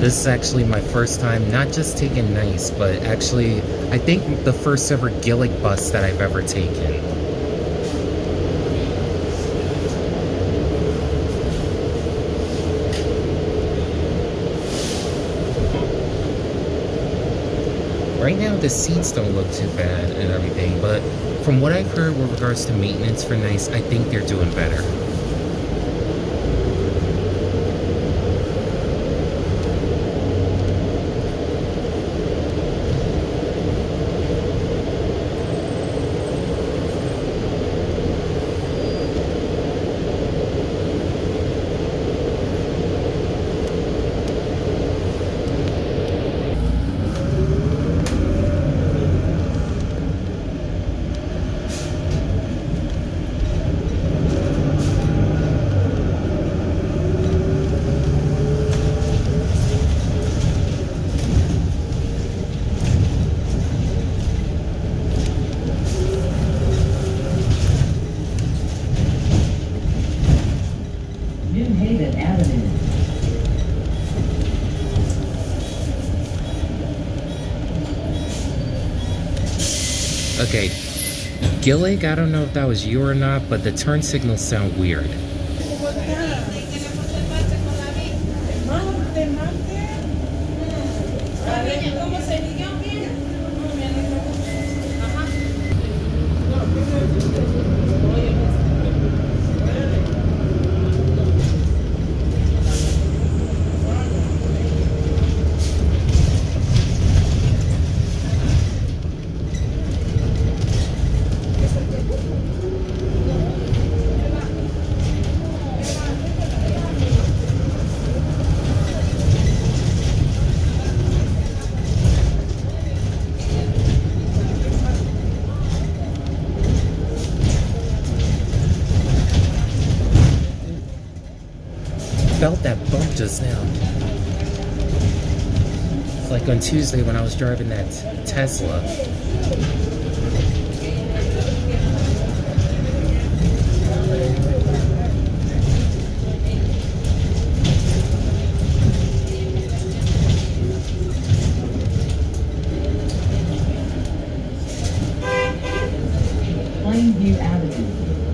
This is actually my first time not just taking NICE, but actually I think the first ever GILLIG bus that I've ever taken. Right now the seats don't look too bad and everything, but from what I've heard with regards to maintenance for NICE, I think they're doing better. Okay, GILLIG, I don't know if that was you or not, but the turn signals sound weird. Felt that bump just now. It's like on Tuesday when I was driving that Tesla. Plainview Avenue.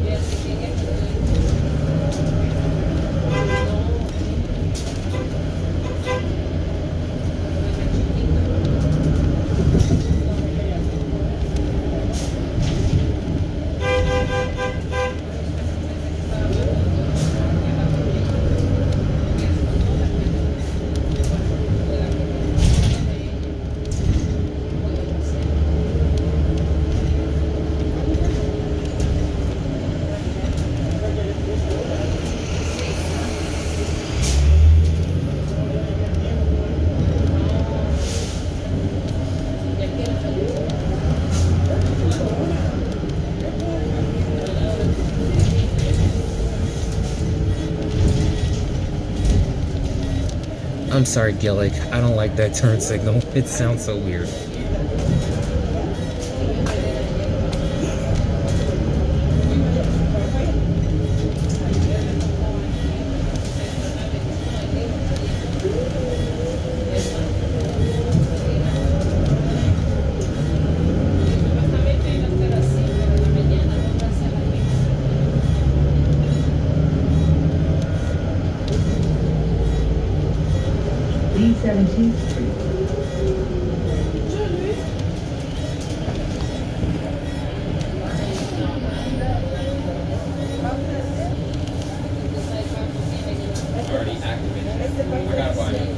I'm sorry, GILLIG. I don't like that turn signal. It sounds so weird. N33. Already activated. I gotta buy it.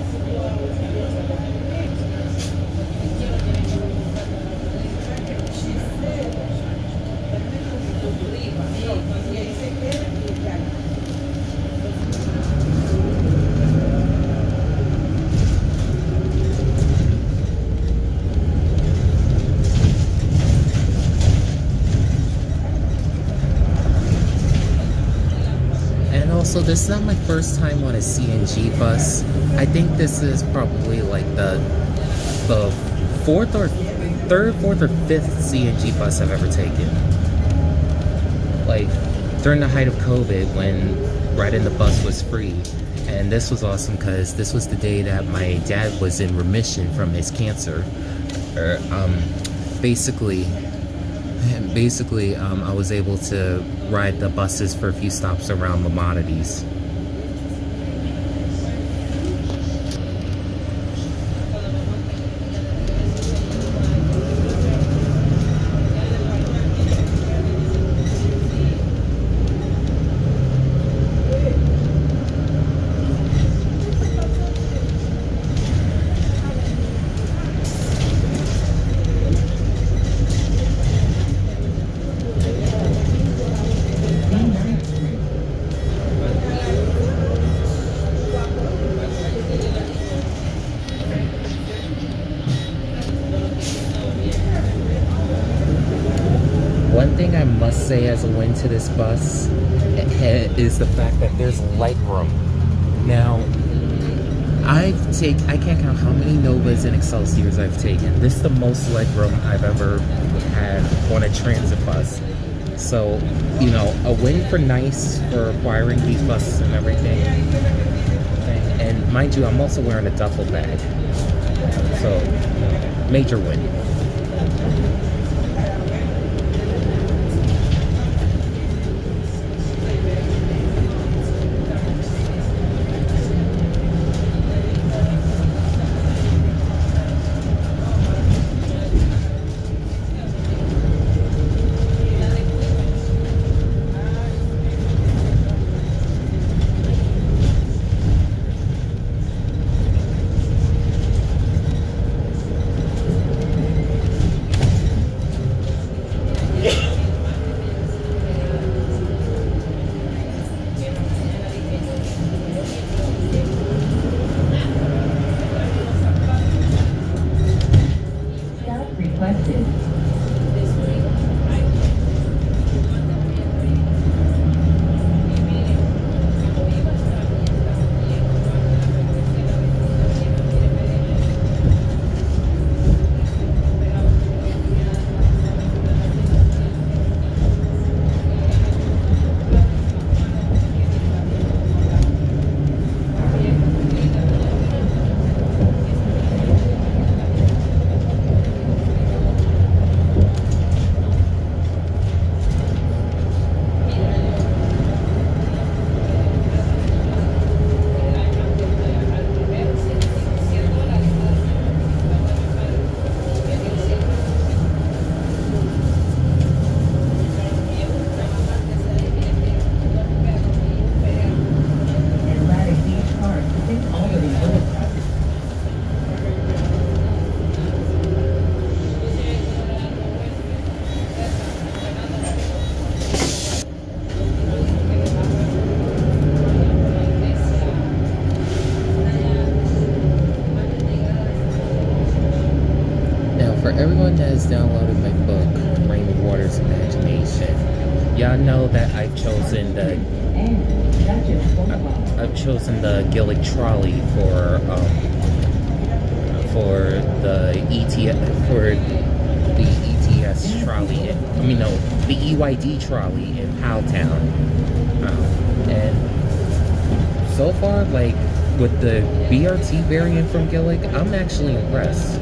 Also, this is not my first time on a CNG bus. I think this is probably like the third, fourth, or fifth CNG bus I've ever taken. Like during the height of COVID, when riding the bus was free. And this was awesome because this was the day that my dad was in remission from his cancer. Basically, I was able to ride the buses for a few stops around Maimonides. One thing I must say as a win to this bus is the fact that there's leg room. Now, I can't count how many Novas and Excelsiors I've taken. This is the most leg room I've ever had on a transit bus. So, you know, a win for NICE for acquiring these buses and everything. And mind you, I'm also wearing a duffel bag. So, major win. Everyone that has downloaded my book, Raymond Waters' Imagination, y'all know that I've chosen the GILLIG trolley for the ETS trolley. The EYD trolley in Powtown. And so far, like with the BRT variant from GILLIG, I'm actually impressed.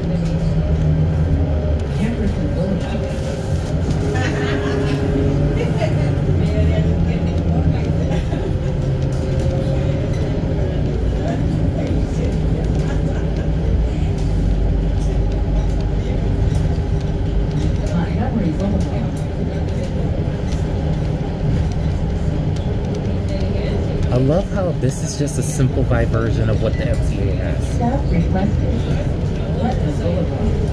I love how this is just a simplified version of what the MTA has. Stop requested. Button Boulevard.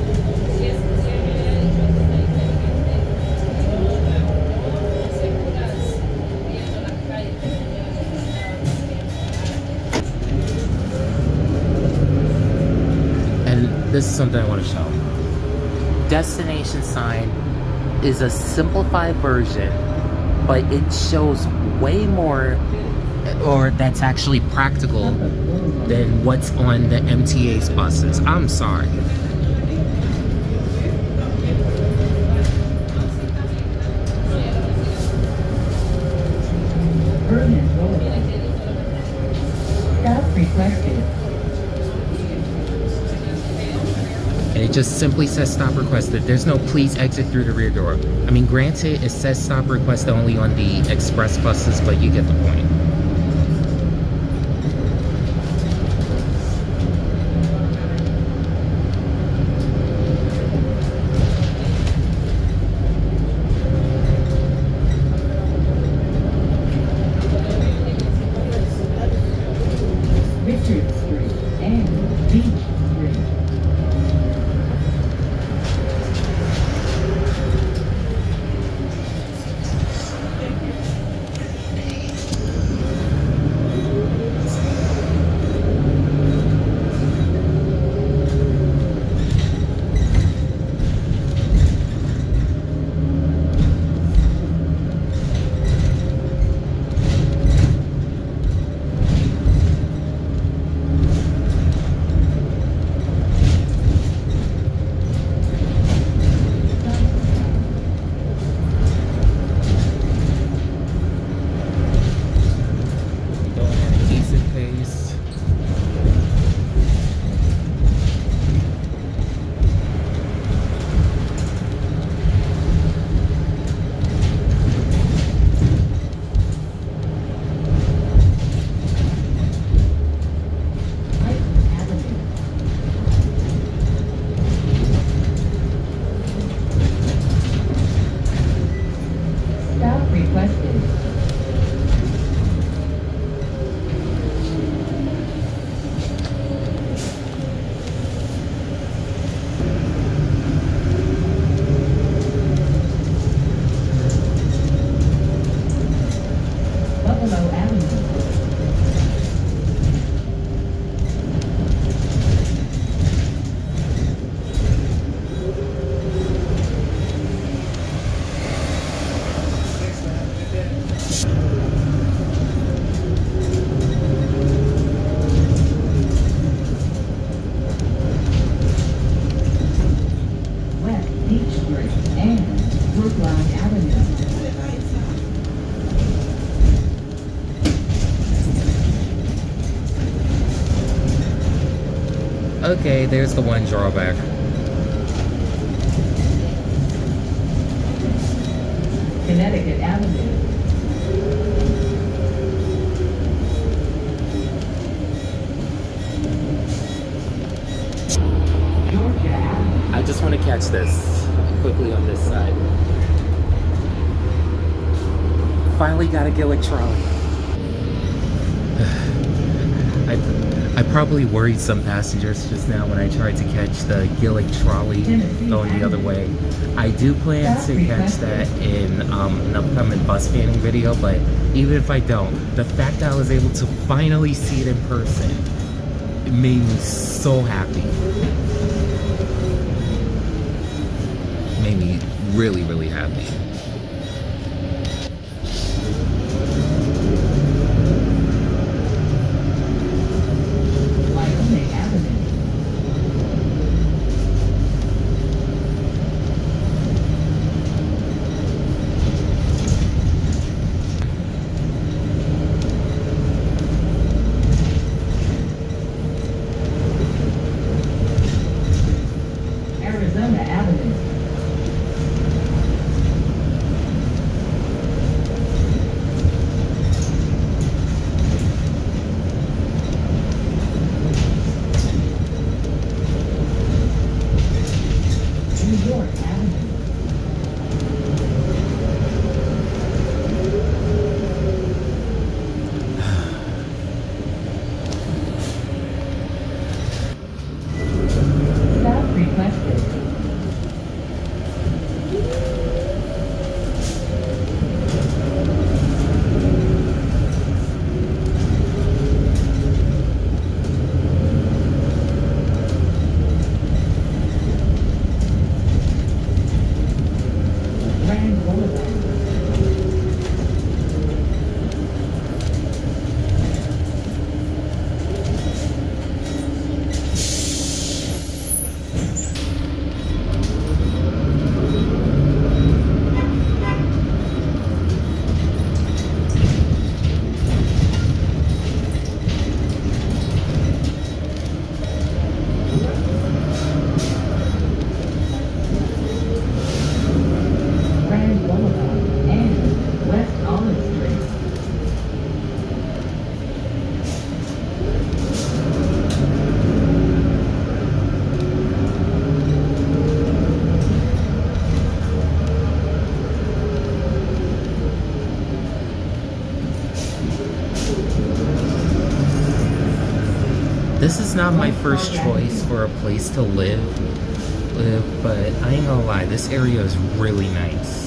This is something I want to show. Destination sign is a simplified version, but it shows way more, or that's actually practical, than what's on the MTA's buses. I'm sorry. Orion. just simply says stop requested. There's no please exit through the rear door. I mean, granted, it says stop requested only on the express buses, but you get the point. Richard Street and Beach Street. Stop requested. Buffalo Avenue. West Beach Street and Brookline Avenue. Okay, there's the one drawback. Connecticut Avenue. Georgia Avenue. I just want to catch this quickly on this side. Finally got a GILLIG trolley. I probably worried some passengers just now when I tried to catch the GILLIG trolley going the other way. I do plan to catch that in an upcoming bus fanning video, but even if I don't, the fact that I was able to finally see it in person, it made me so happy. Made me really, really happy. Wyoming Avenue. Arizona Avenue. this is not my first choice for a place to live, but I ain't gonna lie, this area is really nice.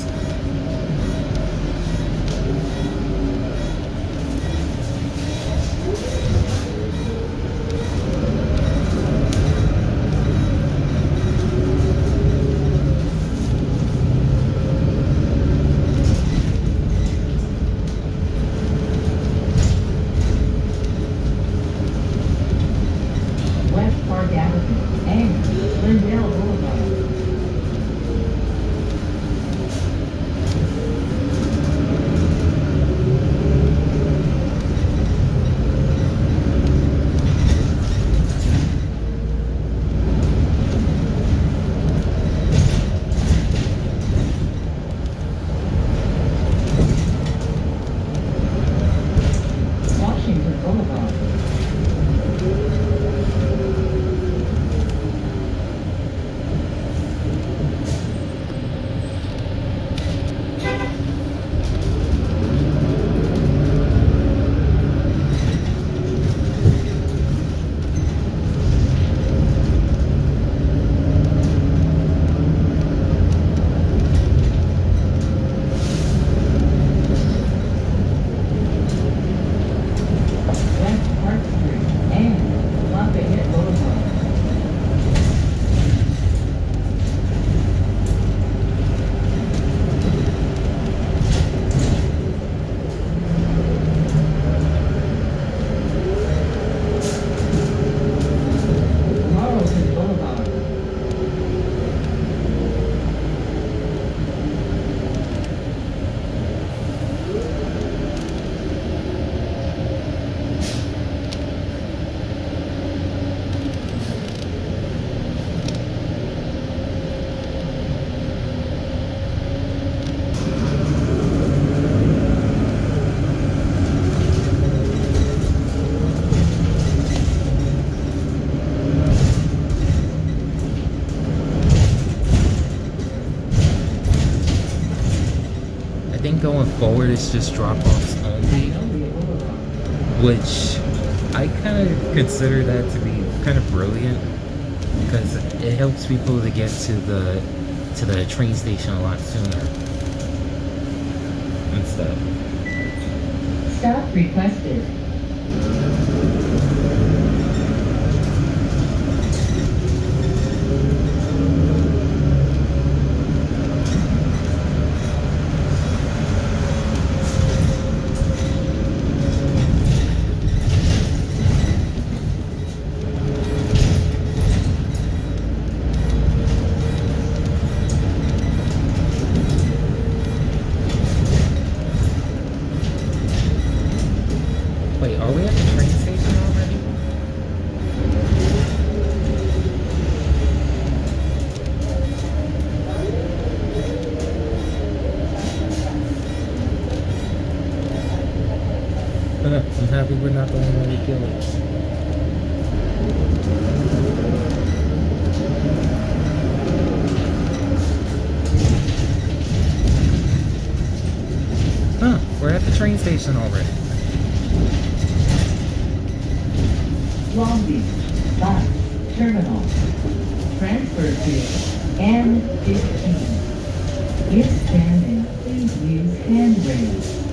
Going forward, it's just drop-offs only, which I kind of consider that to be kind of brilliant because it helps people to get to the train station a lot sooner and stuff. Stop requested. Wait, are we at the train station already? I'm happy we're not the only one with GILLIG. Huh, we're at the train station already. Long Beach Bus Terminal. Transfer to N33. If standing, please use handrails.